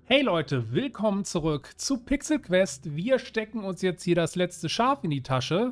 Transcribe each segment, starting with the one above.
Hey Leute, willkommen zurück zu Pixel Quest. Wir stecken uns jetzt hier das letzte Schaf in die Tasche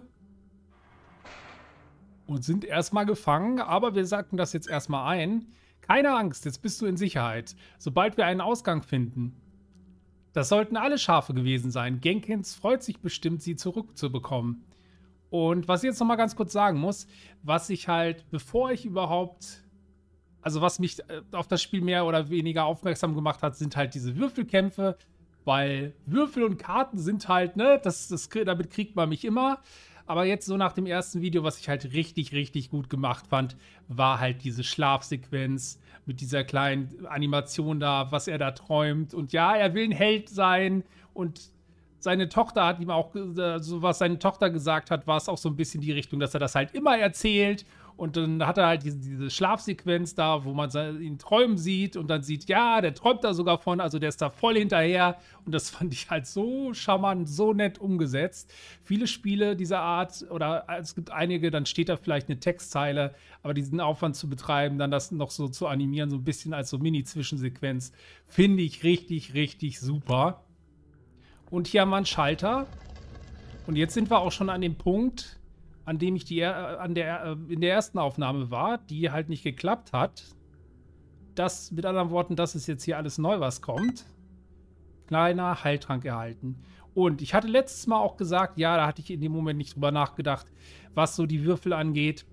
und sind erstmal gefangen, aber wir sacken das jetzt erstmal ein. Keine Angst, jetzt bist du in Sicherheit, sobald wir einen Ausgang finden. Das sollten alle Schafe gewesen sein. Genkins freut sich bestimmt, sie zurückzubekommen. Und was ich jetzt nochmal ganz kurz sagen muss, was ich halt, bevor ich überhaupt... Also was mich auf das Spiel mehr oder weniger aufmerksam gemacht hat, sind halt diese Würfelkämpfe, weil Würfel und Karten sind halt, ne, damit kriegt man mich immer. Aber jetzt so nach dem ersten Video, was ich halt richtig, richtig gut gemacht fand, war halt diese Schlafsequenz mit dieser kleinen Animation da, was er da träumt. Und ja, er will ein Held sein und seine Tochter hat ihm auch, so was seine Tochter gesagt hat, war es auch so ein bisschen die Richtung, dass er das halt immer erzählt. Und dann hat er halt diese Schlafsequenz da, wo man ihn träumen sieht und dann sieht, ja, der träumt da sogar von, also der ist da voll hinterher. Und das fand ich halt so charmant, so nett umgesetzt. Viele Spiele dieser Art, oder es gibt einige, dann steht da vielleicht eine Textzeile, aber diesen Aufwand zu betreiben, dann das noch so zu animieren, so ein bisschen als so Mini-Zwischensequenz, finde ich richtig, richtig super. Und hier haben wir einen Schalter. Und jetzt sind wir auch schon an dem Punkt, an dem ich in der ersten Aufnahme war, die halt nicht geklappt hat. Das, mit anderen Worten, das ist jetzt hier alles neu, was kommt. Kleiner Heiltrank erhalten. Und ich hatte letztes Mal auch gesagt, ja, da hatte ich in dem Moment nicht drüber nachgedacht, was so die Würfel angeht,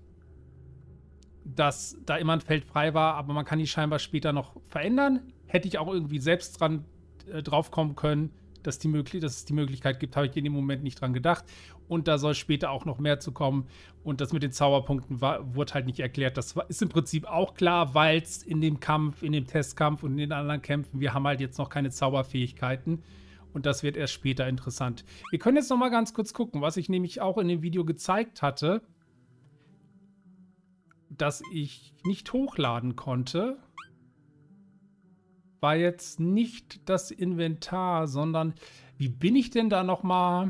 dass da immer ein Feld frei war, aber man kann die scheinbar später noch verändern. Hätte ich auch irgendwie selbst drauf kommen können, dass es die Möglichkeit gibt, habe ich in dem Moment nicht dran gedacht. Und da soll später auch noch mehr zu kommen. Und das mit den Zauberpunkten wurde halt nicht erklärt. Das ist im Prinzip auch klar, weil es in dem Kampf, in dem Testkampf und in den anderen Kämpfen, wir haben halt jetzt noch keine Zauberfähigkeiten. Und das wird erst später interessant. Wir können jetzt noch mal ganz kurz gucken, was ich nämlich auch in dem Video gezeigt hatte, dass ich nicht hochladen konnte, war jetzt nicht das Inventar, sondern wie bin ich denn da noch mal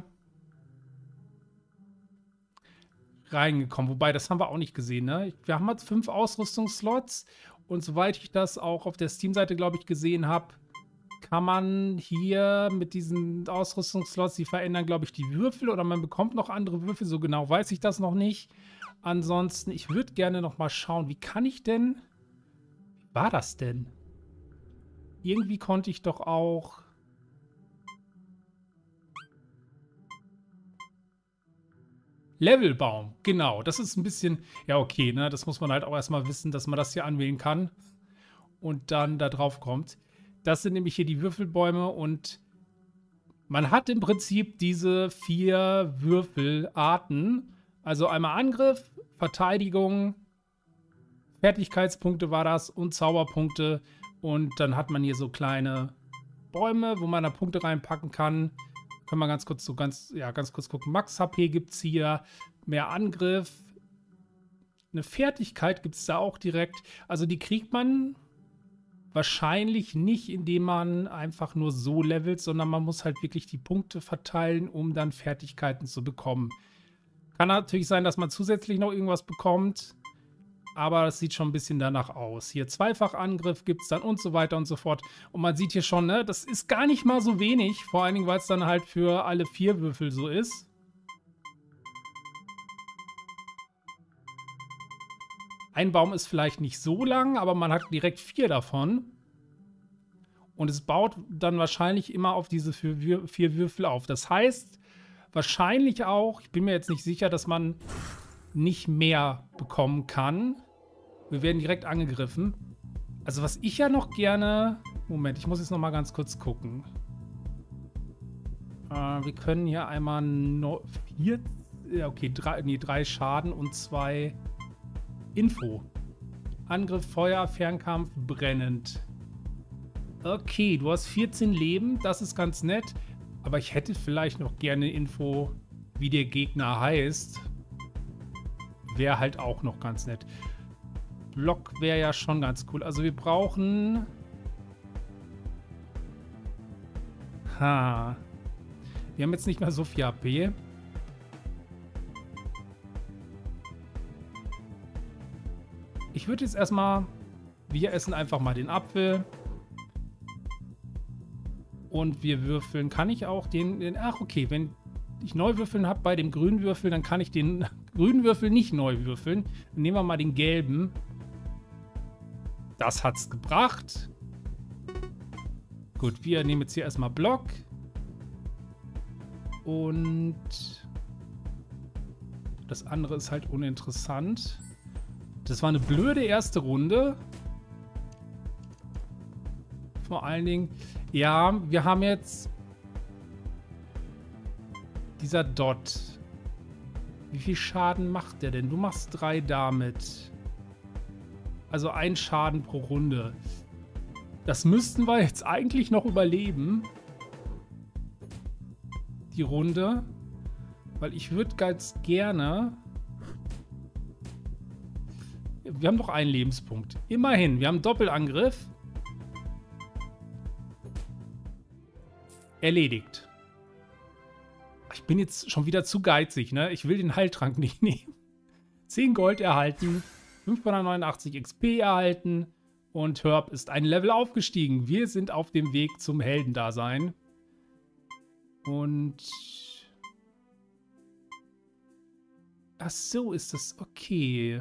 reingekommen? Wobei, das haben wir auch nicht gesehen, ne? Wir haben jetzt 5 Ausrüstungsslots und soweit ich das auch auf der Steam-Seite, glaube ich, gesehen habe, kann man hier mit diesen Ausrüstungsslots, die verändern, glaube ich, die Würfel oder man bekommt noch andere Würfel, so genau weiß ich das noch nicht. Ansonsten, ich würde gerne noch mal schauen, wie war das denn? Irgendwie konnte ich doch auch... Levelbaum, genau. Das ist ein bisschen... Ja, okay, ne? Das muss man halt auch erstmal wissen, dass man das hier anwählen kann. Und dann da drauf kommt. Das sind nämlich hier die Würfelbäume und man hat im Prinzip diese 4 Würfelarten. Also einmal Angriff, Verteidigung, Fertigkeitspunkte war das und Zauberpunkte. Und dann hat man hier so kleine Bäume, wo man da Punkte reinpacken kann. Können wir ganz kurz gucken. Max HP gibt es hier. Mehr Angriff. Eine Fertigkeit gibt es da auch direkt. Also die kriegt man wahrscheinlich nicht, indem man einfach nur so levelt, sondern man muss halt wirklich die Punkte verteilen, um dann Fertigkeiten zu bekommen. Kann natürlich sein, dass man zusätzlich noch irgendwas bekommt. Aber das sieht schon ein bisschen danach aus. Hier Zweifachangriff gibt es dann und so weiter und so fort. Und man sieht hier schon, ne, das ist gar nicht mal so wenig. Vor allen Dingen, weil es dann halt für alle 4 Würfel so ist. Ein Baum ist vielleicht nicht so lang, aber man hat direkt 4 davon. Und es baut dann wahrscheinlich immer auf diese 4 Würfel auf. Das heißt, wahrscheinlich auch, ich bin mir jetzt nicht sicher, dass man nicht mehr bekommen kann. Wir werden direkt angegriffen. Also was ich ja noch gerne... Moment, ich muss jetzt noch mal ganz kurz gucken. Wir können hier einmal 4... Ja, okay, 3 Schaden und 2 Info. Angriff, Feuer, Fernkampf, brennend. Okay, du hast 14 Leben, das ist ganz nett. Aber ich hätte vielleicht noch gerne Info, wie der Gegner heißt. Wäre halt auch noch ganz nett. Block wäre ja schon ganz cool. Also wir brauchen... Wir haben jetzt nicht mehr so viel HP. Ich würde jetzt erstmal... Wir essen einfach mal den Apfel. Und wir würfeln. Kann ich auch ach, okay. Wenn ich neu würfeln habe bei dem grünen Würfel, dann kann ich den grünen Würfel nicht neu würfeln. Dann nehmen wir mal den gelben. Das hat's gebracht. Gut, wir nehmen jetzt hier erstmal Block. Und das andere ist halt uninteressant. Das war eine blöde erste Runde. Vor allen Dingen, ja, wir haben jetzt dieser Dot. Wie viel Schaden macht der denn? Du machst 3 damit. Also 1 Schaden pro Runde. Das müssten wir jetzt eigentlich noch überleben. Die Runde. Weil ich würde ganz gerne... Wir haben doch einen Lebenspunkt. Immerhin, wir haben Doppelangriff. Erledigt. Ich bin jetzt schon wieder zu geizig, ne? Ich will den Heiltrank nicht nehmen. 10 Gold erhalten. 589 XP erhalten. Und Herb ist ein Level aufgestiegen. Wir sind auf dem Weg zum Heldendasein. Und... Ach so, ist das okay.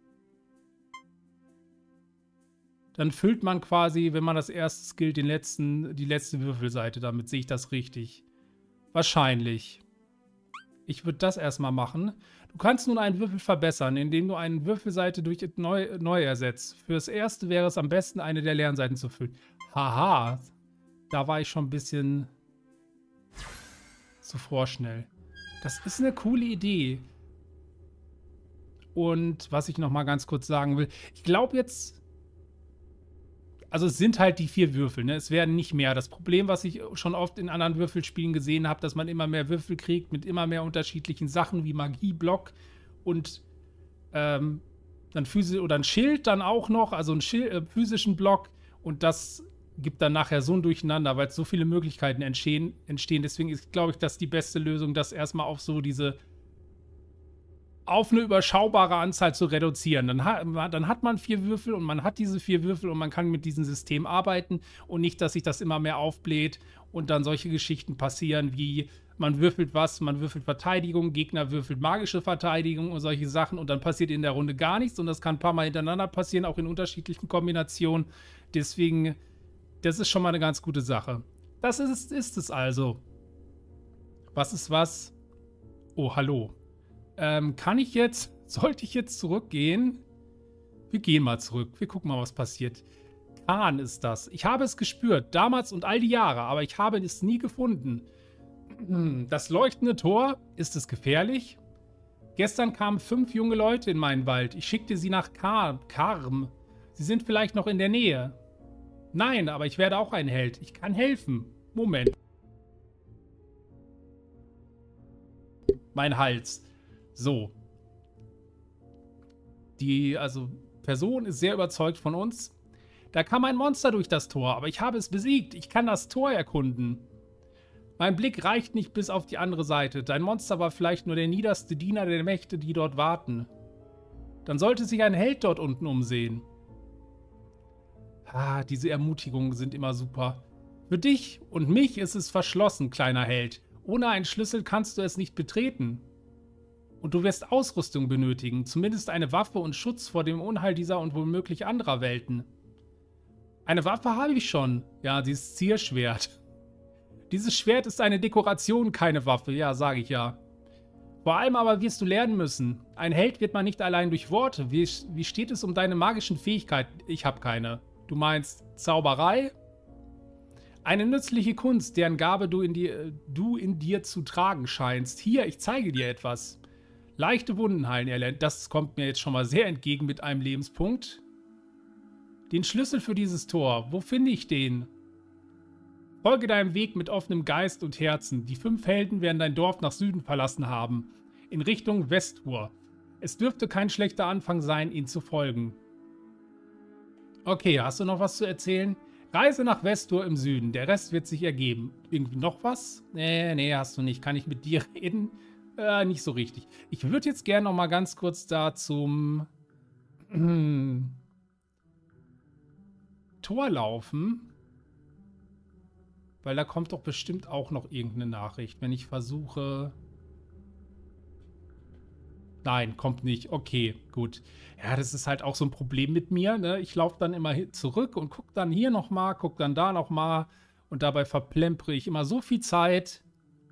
Dann füllt man quasi, wenn man das erste skillt, die letzte Würfelseite. Damit sehe ich das richtig. Wahrscheinlich. Ich würde das erstmal machen. Du kannst nun einen Würfel verbessern, indem du eine Würfelseite durch neu ersetzt. Fürs erste wäre es am besten, eine der Lernseiten zu füllen. Haha. Da war ich schon ein bisschen zu vorschnell. Das ist eine coole Idee. Und was ich noch mal ganz kurz sagen will. Ich glaube jetzt... Also es sind halt die 4 Würfel, ne? Es werden nicht mehr. Das Problem, was ich schon oft in anderen Würfelspielen gesehen habe, dass man immer mehr Würfel kriegt mit immer mehr unterschiedlichen Sachen wie Magie, Block und dann oder ein Schild dann auch noch, also einen physischen Block, und das gibt dann nachher so ein Durcheinander, weil so viele Möglichkeiten entstehen. Deswegen ist, glaube ich, das die beste Lösung, das erstmal auf so auf eine überschaubare Anzahl zu reduzieren. Dann hat man 4 Würfel und man hat diese 4 Würfel und man kann mit diesem System arbeiten und nicht, dass sich das immer mehr aufbläht und dann solche Geschichten passieren wie man würfelt man würfelt Verteidigung, Gegner würfelt magische Verteidigung und solche Sachen und dann passiert in der Runde gar nichts und das kann ein paar Mal hintereinander passieren, auch in unterschiedlichen Kombinationen. Deswegen, das ist schon mal eine ganz gute Sache. Das ist es also. Was ist was? Oh, hallo. Sollte ich jetzt zurückgehen? Wir gehen mal zurück. Wir gucken mal, was passiert. Kahn ist das. Ich habe es gespürt, damals und all die Jahre, aber ich habe es nie gefunden. Das leuchtende Tor, ist es gefährlich? Gestern kamen 5 junge Leute in meinen Wald. Ich schickte sie nach Karm. Sie sind vielleicht noch in der Nähe. Nein, aber ich werde auch ein Held. Ich kann helfen. Moment. Mein Hals. So. Die Person ist sehr überzeugt von uns. Da kam ein Monster durch das Tor, aber ich habe es besiegt. Ich kann das Tor erkunden. Mein Blick reicht nicht bis auf die andere Seite. Dein Monster war vielleicht nur der niederste Diener der Mächte, die dort warten. Dann sollte sich ein Held dort unten umsehen. Ah, diese Ermutigungen sind immer super. Für dich und mich ist es verschlossen, kleiner Held. Ohne einen Schlüssel kannst du es nicht betreten. Und du wirst Ausrüstung benötigen, zumindest eine Waffe und Schutz vor dem Unheil dieser und womöglich anderer Welten. Eine Waffe habe ich schon. Ja, dieses Zierschwert. Dieses Schwert ist eine Dekoration, keine Waffe. Ja, sage ich ja. Vor allem aber wirst du lernen müssen. Ein Held wird man nicht allein durch Worte. Wie steht es um deine magischen Fähigkeiten? Ich habe keine. Du meinst Zauberei? Eine nützliche Kunst, deren Gabe du in dir zu tragen scheinst. Hier, ich zeige dir etwas. Leichte Wunden heilen erlernt. Das kommt mir jetzt schon mal sehr entgegen mit einem Lebenspunkt. Den Schlüssel für dieses Tor. Wo finde ich den? Folge deinem Weg mit offenem Geist und Herzen. Die 5 Helden werden dein Dorf nach Süden verlassen haben. In Richtung Westur. Es dürfte kein schlechter Anfang sein, ihnen zu folgen. Okay, hast du noch was zu erzählen? Reise nach Westur im Süden. Der Rest wird sich ergeben. Irgendwie noch was? Nee, hast du nicht. Kann ich mit dir reden? Nicht so richtig. Ich würde jetzt gerne noch mal ganz kurz da zum Tor laufen. Weil da kommt doch bestimmt auch noch irgendeine Nachricht, wenn ich versuche... Nein, kommt nicht. Okay, gut. Ja, das ist halt auch so ein Problem mit mir, ne? Ich laufe dann immer zurück und gucke dann hier nochmal, gucke dann da nochmal. Und dabei verplempere ich immer so viel Zeit.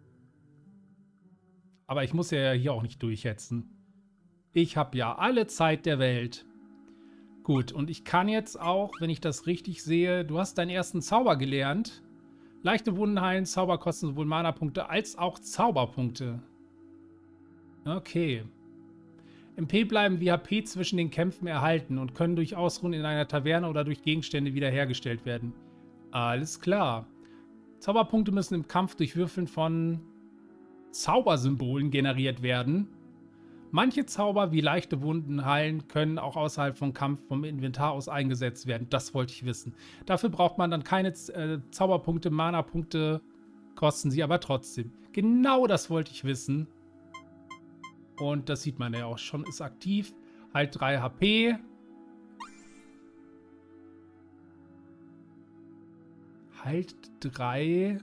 Aber ich muss ja hier auch nicht durchhetzen. Ich habe ja alle Zeit der Welt. Gut, und ich kann jetzt auch, wenn ich das richtig sehe, du hast deinen ersten Zauber gelernt. Leichte Wunden heilen, Zauber kosten sowohl Mana-Punkte als auch Zauberpunkte. Okay. MP bleiben wie HP zwischen den Kämpfen erhalten und können durch Ausruhen in einer Taverne oder durch Gegenstände wiederhergestellt werden. Alles klar. Zauberpunkte müssen im Kampf durch Würfeln von Zaubersymbolen generiert werden. Manche Zauber wie leichte Wunden heilen können auch außerhalb vom Kampf vom Inventar aus eingesetzt werden. Das wollte ich wissen. Dafür braucht man dann keine Zauberpunkte, Mana-Punkte, kosten sie aber trotzdem. Genau das wollte ich wissen. Und das sieht man ja auch schon, ist aktiv. Halt 3 HP. Halt 3.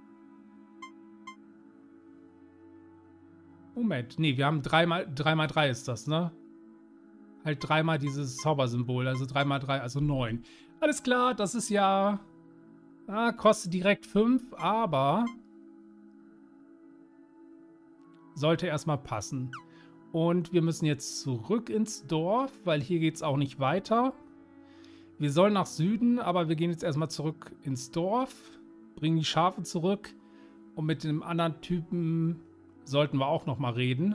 Moment, nee, wir haben 3x3 ist das, ne? Halt 3-mal dieses Zaubersymbol, also 3x3, also 9. Alles klar, das ist ja... kostet direkt 5, aber... sollte erstmal passen. Und wir müssen jetzt zurück ins Dorf, weil hier geht es auch nicht weiter. Wir sollen nach Süden, aber wir gehen jetzt erstmal zurück ins Dorf, bringen die Schafe zurück und mit dem anderen Typen sollten wir auch noch mal reden.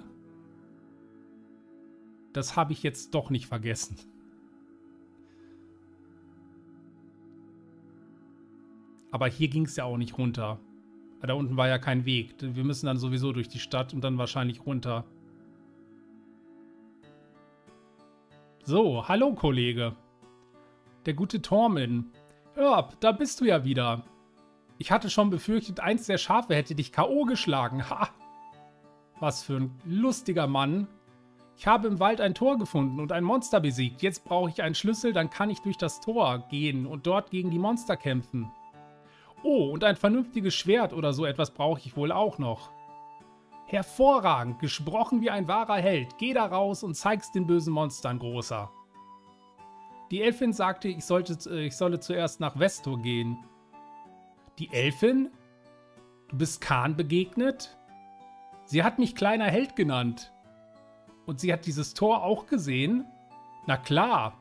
Das habe ich jetzt doch nicht vergessen. Aber hier ging es ja auch nicht runter. Da unten war ja kein Weg. Wir müssen dann sowieso durch die Stadt und dann wahrscheinlich runter. So, hallo Kollege. Der gute Tormin. Hör, da bist du ja wieder. Ich hatte schon befürchtet, eins der Schafe hätte dich K.O. geschlagen. Ha! Was für ein lustiger Mann. Ich habe im Wald ein Tor gefunden und ein Monster besiegt. Jetzt brauche ich einen Schlüssel, dann kann ich durch das Tor gehen und dort gegen die Monster kämpfen. Oh, und ein vernünftiges Schwert oder so etwas brauche ich wohl auch noch. Hervorragend, gesprochen wie ein wahrer Held. Geh da raus und zeig's den bösen Monstern, Großer. Die Elfin sagte, ich solle zuerst nach Vestor gehen. Die Elfin? Du bist Khan begegnet? Sie hat mich kleiner Held genannt. Und sie hat dieses Tor auch gesehen? Na klar.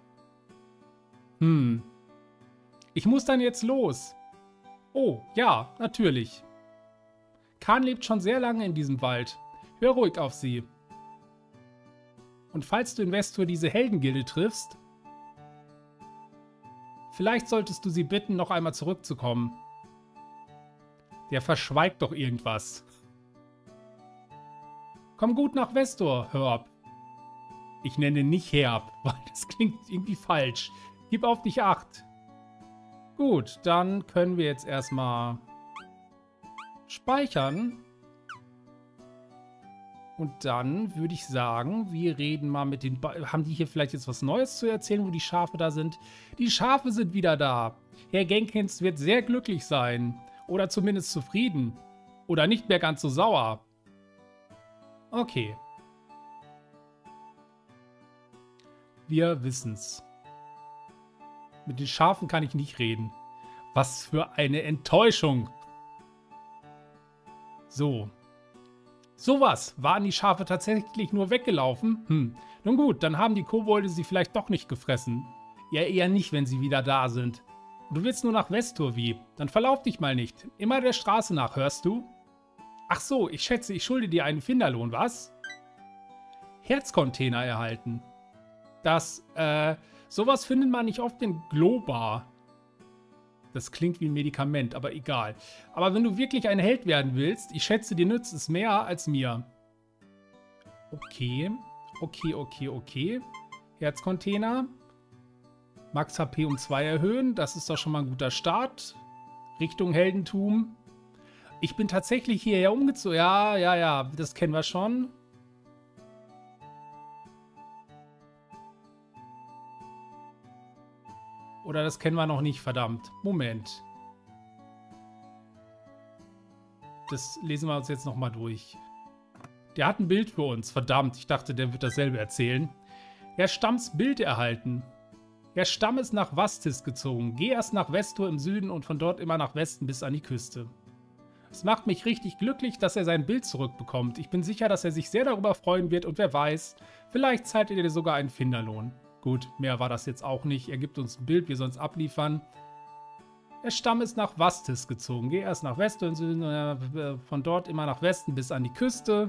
Ich muss dann jetzt los. Oh, ja, natürlich. Khan lebt schon sehr lange in diesem Wald. Hör ruhig auf sie. Und falls du in Vestor diese Heldengilde triffst, vielleicht solltest du sie bitten, noch einmal zurückzukommen. Der verschweigt doch irgendwas. Komm gut nach Vestor, Herb. Ich nenne nicht Herb, weil das klingt irgendwie falsch. Gib auf dich Acht. Gut, dann können wir jetzt erstmal speichern. Und dann würde ich sagen, wir reden mal mit den... Haben die hier vielleicht jetzt was Neues zu erzählen, wo die Schafe da sind? Die Schafe sind wieder da. Herr Genkins wird sehr glücklich sein. Oder zumindest zufrieden. Oder nicht mehr ganz so sauer. Okay. Wir wissen's. Mit den Schafen kann ich nicht reden. Was für eine Enttäuschung. So. Sowas. Waren die Schafe tatsächlich nur weggelaufen? Nun gut, dann haben die Kobolde sie vielleicht doch nicht gefressen. Ja, eher nicht, wenn sie wieder da sind. Du willst nur nach Vestor, wie? Dann verlauf dich mal nicht. Immer der Straße nach, hörst du? Ach so, ich schätze, ich schulde dir einen Finderlohn, was? Herzcontainer erhalten. Das, sowas findet man nicht oft in Globar. Das klingt wie ein Medikament, aber egal. Aber wenn du wirklich ein Held werden willst, ich schätze, dir nützt es mehr als mir. Okay. Okay. Herzcontainer. Max HP um 2 erhöhen. Das ist doch schon mal ein guter Start. Richtung Heldentum. Ich bin tatsächlich hierher umgezogen. Ja. Das kennen wir schon. Oder das kennen wir noch nicht, verdammt. Moment. Das lesen wir uns jetzt nochmal durch. Der hat ein Bild für uns. Verdammt, ich dachte, der wird dasselbe erzählen. Herr Stamms Bild erhalten. Herr Stamm ist nach Vastis gezogen. Geh erst nach Vestor im Süden und von dort immer nach Westen bis an die Küste. Es macht mich richtig glücklich, dass er sein Bild zurückbekommt. Ich bin sicher, dass er sich sehr darüber freuen wird und wer weiß, vielleicht zahlt er dir sogar einen Finderlohn. Gut, mehr war das jetzt auch nicht. Er gibt uns ein Bild, wir sollen es abliefern. Der Stamm ist nach Vastis gezogen. Geh erst nach Westen im Süden, von dort immer nach Westen bis an die Küste.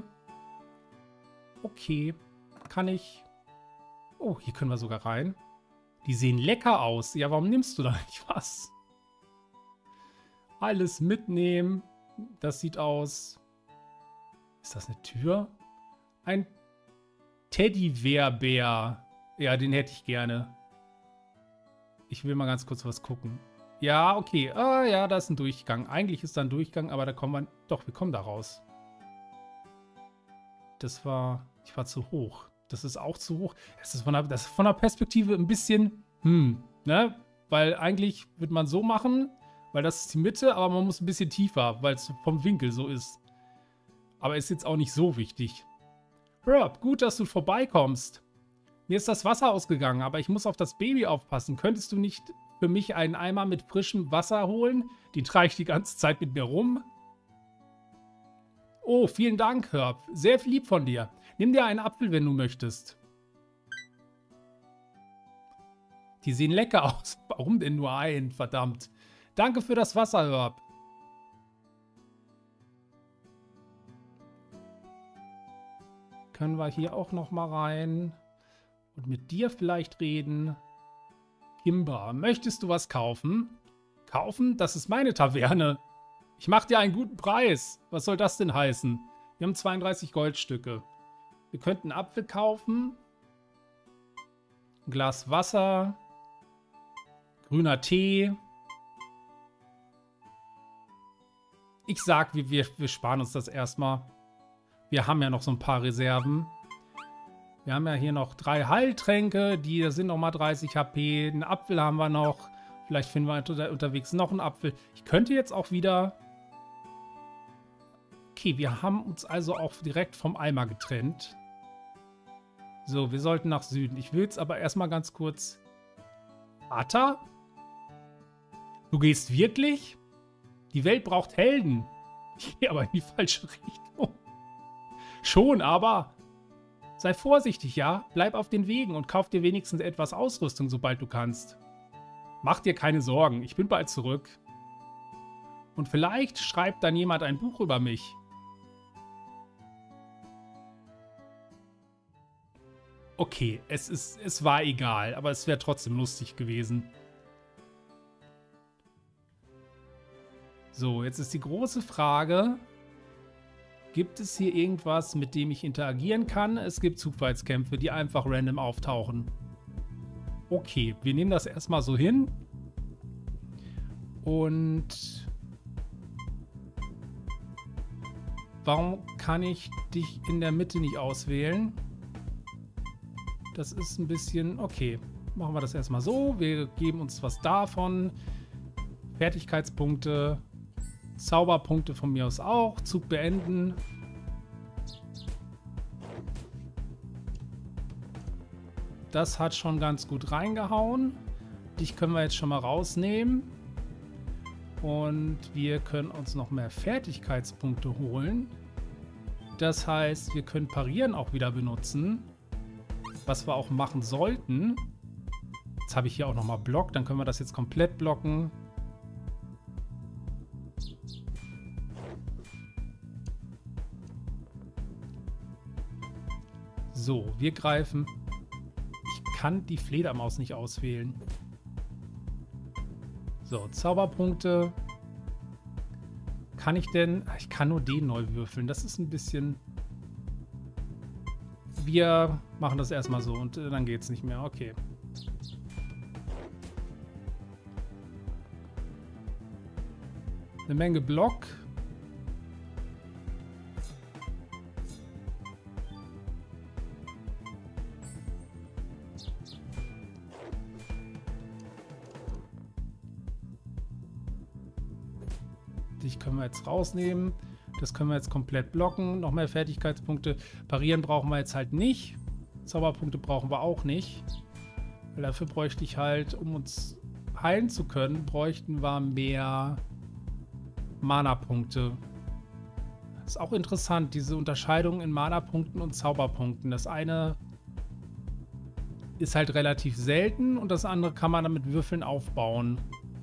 Okay, kann ich... Oh, hier können wir sogar rein. Die sehen lecker aus. Ja, warum nimmst du da nicht was? Alles mitnehmen. Das sieht aus... Ist das eine Tür? Ein Teddybär-Bär. Ja, den hätte ich gerne. Ich will mal ganz kurz was gucken. Ja, okay. Ah, ja, da ist ein Durchgang. Eigentlich ist da ein Durchgang, aber da kommen wir... Doch, wir kommen da raus. Das war... Ich war zu hoch. Das ist auch zu hoch. Das ist von der Perspektive ein bisschen... ne? Weil eigentlich würde man so machen... Weil das ist die Mitte, aber man muss ein bisschen tiefer, weil es vom Winkel so ist. Aber ist jetzt auch nicht so wichtig. Herb, gut, dass du vorbeikommst. Mir ist das Wasser ausgegangen, aber ich muss auf das Baby aufpassen. Könntest du nicht für mich einen Eimer mit frischem Wasser holen? Den trage ich die ganze Zeit mit mir rum. Oh, vielen Dank, Herb. Sehr lieb von dir. Nimm dir einen Apfel, wenn du möchtest. Die sehen lecker aus. Warum denn nur einen? Verdammt. Danke für das Wasser, Herb. Können wir hier auch noch mal rein und mit dir vielleicht reden? Kimber, möchtest du was kaufen? Kaufen? Das ist meine Taverne. Ich mache dir einen guten Preis. Was soll das denn heißen? Wir haben 32 Goldstücke. Wir könnten einen Apfel kaufen. Ein Glas Wasser. Grüner Tee. Ich sag, wir sparen uns das erstmal. Wir haben ja noch so ein paar Reserven. Wir haben ja hier noch 3 Heiltränke. Die sind nochmal 30 HP. Einen Apfel haben wir noch. Vielleicht finden wir unterwegs noch einen Apfel. Ich könnte jetzt auch wieder... Okay, wir haben uns also auch direkt vom Eimer getrennt. So, wir sollten nach Süden. Ich will jetzt aber erstmal ganz kurz... Vater? Du gehst wirklich? Die Welt braucht Helden. Ich gehe aber in die falsche Richtung. Schon, aber... Sei vorsichtig, ja? Bleib auf den Wegen und kauf dir wenigstens etwas Ausrüstung, sobald du kannst. Mach dir keine Sorgen, ich bin bald zurück. Und vielleicht schreibt dann jemand ein Buch über mich. Okay, es war egal, aber es wäre trotzdem lustig gewesen. So, jetzt ist die große Frage, gibt es hier irgendwas, mit dem ich interagieren kann? Es gibt Zufallskämpfe, die einfach random auftauchen. Okay, wir nehmen das erstmal so hin. Und warum kann ich dich in der Mitte nicht auswählen? Das ist ein bisschen... Okay, machen wir das erstmal so. Wir geben uns was davon. Fertigkeitspunkte... Zauberpunkte von mir aus auch. Zug beenden. Das hat schon ganz gut reingehauen. Dich können wir jetzt schon mal rausnehmen. Und wir können uns noch mehr Fertigkeitspunkte holen. Das heißt, wir können Parieren auch wieder benutzen. Was wir auch machen sollten. Jetzt habe ich hier auch nochmal Block. Dann können wir das jetzt komplett blocken. So, wir greifen. Ich kann die Fledermaus nicht auswählen. So, Zauberpunkte. Kann ich denn... Ich kann nur den neu würfeln. Das ist ein bisschen... Wir machen das erstmal so und dann geht es nicht mehr. Okay. Eine Menge Block. Dich können wir jetzt rausnehmen. Das können wir jetzt komplett blocken. Noch mehr Fertigkeitspunkte. Parieren brauchen wir jetzt halt nicht. Zauberpunkte brauchen wir auch nicht. Weil dafür bräuchte ich halt, um uns heilen zu können, bräuchten wir mehr Mana-Punkte. Ist auch interessant, diese Unterscheidung in Mana-Punkten und Zauberpunkten. Das eine ist halt relativ selten und das andere kann man dann mit Würfeln aufbauen.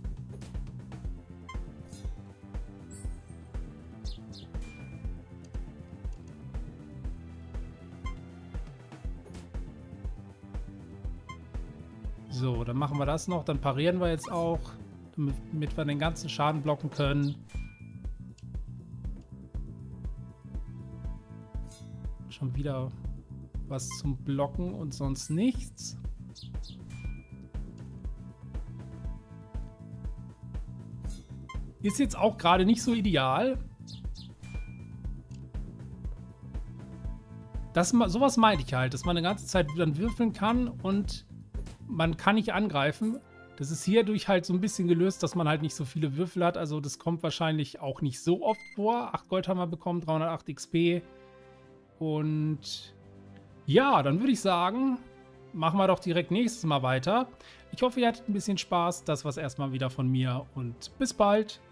So, dann machen wir das noch. Dann parieren wir jetzt auch, damit wir den ganzen Schaden blocken können. Schon wieder was zum Blocken und sonst nichts. Ist jetzt auch gerade nicht so ideal. Sowas meinte ich halt, dass man eine ganze Zeit dann würfeln kann und man kann nicht angreifen. Das ist hierdurch halt so ein bisschen gelöst, dass man halt nicht so viele Würfel hat. Also das kommt wahrscheinlich auch nicht so oft vor. 8 Gold haben wir bekommen, 308 XP. Und ja, dann würde ich sagen, machen wir doch direkt nächstes Mal weiter. Ich hoffe, ihr hattet ein bisschen Spaß. Das war's erstmal wieder von mir und bis bald.